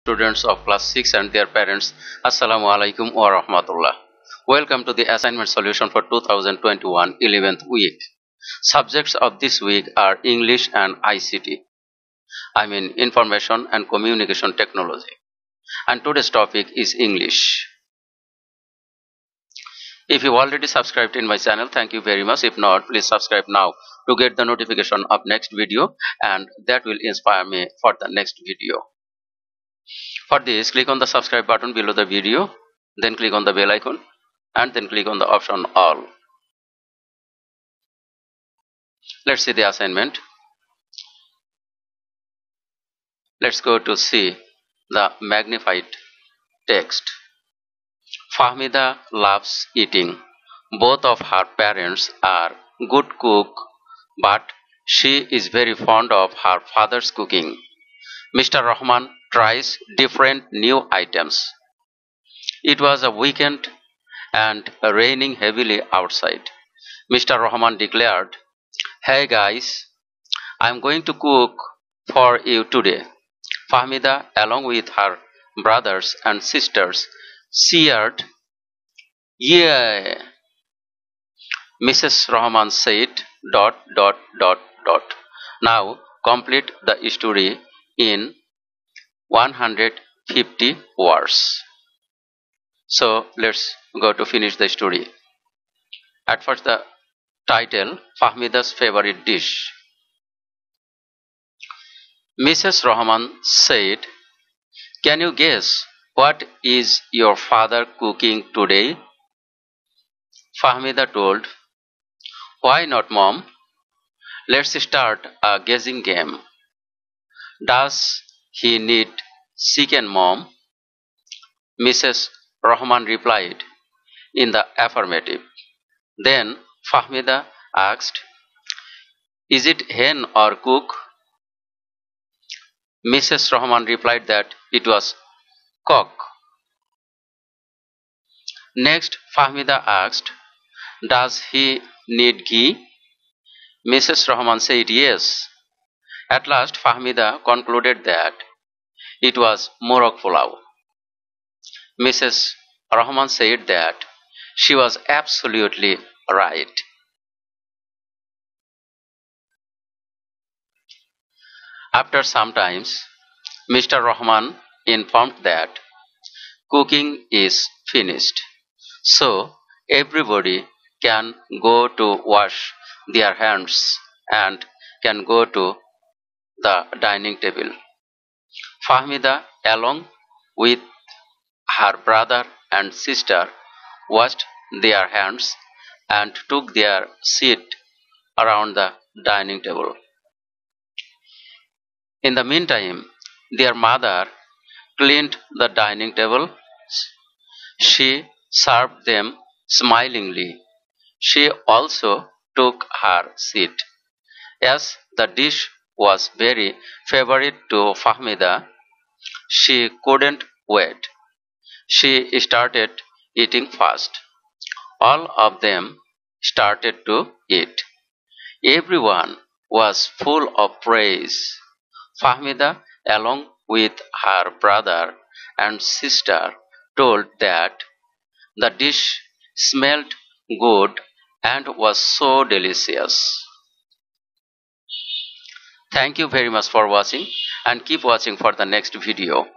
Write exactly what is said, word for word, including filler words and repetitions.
Students of class six and their parents, Assalamu alaikum wa rahmatullah. Welcome to the assignment solution for two thousand twenty-one eleventh week. Subjects of this week are English and I C T, I mean Information and Communication Technology. And today's topic is English. If you already subscribed in my channel, thank you very much. If not, please subscribe now to get the notification of next video, and that will inspire me for the next video. For this, click on the subscribe button below the video, then click on the bell icon, and then click on the option all. Let's see the assignment. Let's go to see the magnified text. Fahmida loves eating. Both of her parents are good cook, but she is very fond of her father's cooking. Mister Rahman tries different new items. It was a weekend and raining heavily outside. Mister Rahman declared, "Hey guys, I'm going to cook for you today." Fahmida, along with her brothers and sisters, cheered, "Yeah." Missus Rahman said, dot, dot, dot, dot. Now complete the story in one hundred fifty words. So let's go to finish the story. At first, the title, Fahmida's favorite dish. Missus Rahman said, "Can you guess what is your father cooking today?" Fahmida told, "Why not, Mom? Let's start a guessing game. Does he need chicken, Mom?" Missus Rahman replied in the affirmative. Then Fahmida asked, "Is it hen or cook?" Missus Rahman replied that it was cock. Next, Fahmida asked, "Does he need ghee?" Missus Rahman said yes. At last, Fahmida concluded that it was morok pulao. Missus Rahman said that she was absolutely right. After some time, Mister Rahman informed that cooking is finished, so everybody can go to wash their hands and can go to the dining table. Fahmida, along with her brother and sister, washed their hands and took their seat around the dining table. In the meantime, their mother cleaned the dining table. She served them smilingly. She also took her seat. As the dish was very favorite to Fahmida, she couldn't wait. She started eating fast. All of them started to eat. Everyone was full of praise. Fahmida, along with her brother and sister, told that the dish smelled good and was so delicious. Thank you very much for watching, and keep watching for the next video.